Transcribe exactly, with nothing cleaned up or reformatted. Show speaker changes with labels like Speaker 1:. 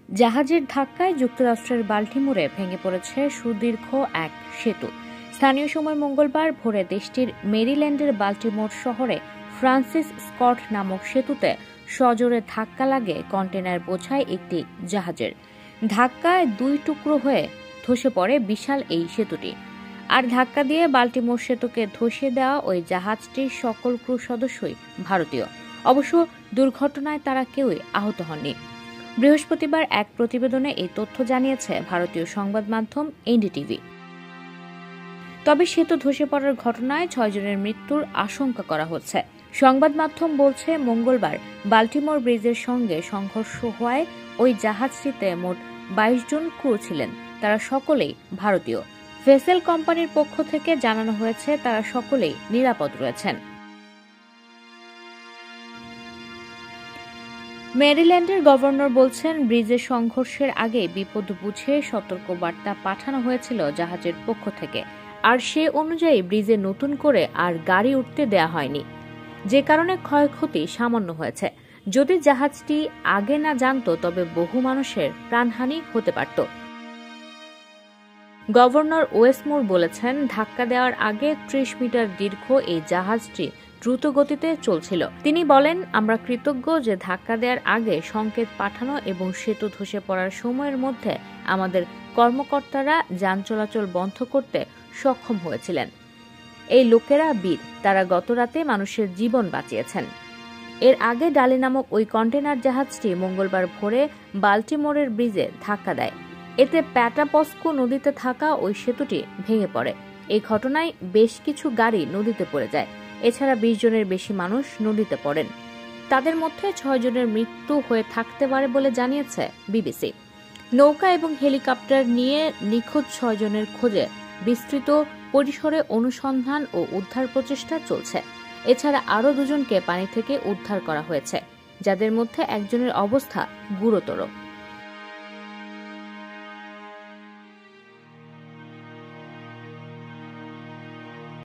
Speaker 1: জাহাজের ধাক্কায় যুক্তরাষ্ট্রের বাল্টিমোরে ভেঙে পড়েছে সুদীর্ঘ এক সেতু। স্থানীয় সময় মঙ্গলবার ভোরে দেশটির মেরিল্যান্ডের বাল্টিমোর শহরে ফ্রান্সিস স্কট নামক সেতুতে সজোরে ধাক্কা লাগে কন্টেনার বোঝাই একটি জাহাজের। ধাক্কায় দুই টুকরো হয়ে ধসে পড়ে বিশাল এই সেতুটি। আর ধাক্কা দিয়ে বাল্টিমোর সেতুকে ধসিয়ে দেওয়া ওই জাহাজটির সকল ক্রু সদস্যই ভারতীয়। অবশ্য দুর্ঘটনায় তারা কেউই আহত হননি। বৃহস্পতিবার এক প্রতিবেদনে এই তথ্য জানিয়েছে ভারতীয় সংবাদ মাধ্যম এনডিটিভি। তবে সেতু ধসে পড়ার ঘটনায় ছয় জনের মৃত্যুর আশঙ্কা করা হচ্ছে। সংবাদ মাধ্যম বলছে, মঙ্গলবার বাল্টিমোর ব্রিজের সঙ্গে সংঘর্ষ হওয়ায় ওই জাহাজটিতে মোট বাইশ জন ক্রু ছিলেন। তারা সকলেই ভারতীয়। ভেসেল কোম্পানির পক্ষ থেকে জানানো হয়েছে তারা সকলেই নিরাপদ রয়েছেন। মেরিল্যান্ডের গভর্নর বলছেন, ব্রিজের সংঘর্ষের আগে বিপদ বুঝে সতর্কবার্তা পাঠানো হয়েছিল জাহাজের পক্ষ থেকে, আর সে অনুযায়ী ব্রিজে নতুন করে আর গাড়ি উঠতে দেয়া হয়নি, যে কারণে ক্ষয়ক্ষতি সামান্য হয়েছে। যদি জাহাজটি আগে না জানত তবে বহু মানুষের প্রাণহানি হতে পারত। গভর্নর ওয়েসমোর বলেছেন, ধাক্কা দেওয়ার আগে ত্রিশ মিটার দীর্ঘ এই জাহাজটি দ্রুত গতিতে চলছিল। তিনি বলেন, আমরা কৃতজ্ঞ যে ধাক্কা দেওয়ার আগে সংকেত পাঠানো এবং সেতু ধসে পড়ার সময়ের মধ্যে আমাদের কর্মকর্তারা যান চলাচল বন্ধ করতে সক্ষম হয়েছিলেন। এই লোকেরা বীর, তারা গতরাতে মানুষের জীবন বাঁচিয়েছেন। এর আগে ডালি নামক ওই কন্টেনার জাহাজটি মঙ্গলবার ভোরে বাল্টিমোরের ব্রিজে ধাক্কা দেয়। এতে প্যাটাপস্কো নদীতে থাকা ওই সেতুটি ভেঙে পড়ে। এই ঘটনায় বেশ কিছু গাড়ি নদীতে পড়ে যায়। এছাড়া বিশ জনের বেশি মানুষ নদীতে পড়েন। তাদের মধ্যে ছয় জনের মৃত্যু হয়ে থাকতে পারে বলে জানিয়েছে বিবিসি। নৌকা এবং হেলিকপ্টার নিয়ে নিখোঁজ ছয় জনের খোঁজে বিস্তৃত পরিসরে অনুসন্ধান ও উদ্ধার প্রচেষ্টা চলছে। এছাড়া আরও দুজনকে পানি থেকে উদ্ধার করা হয়েছে, যাদের মধ্যে একজনের অবস্থা গুরুতর।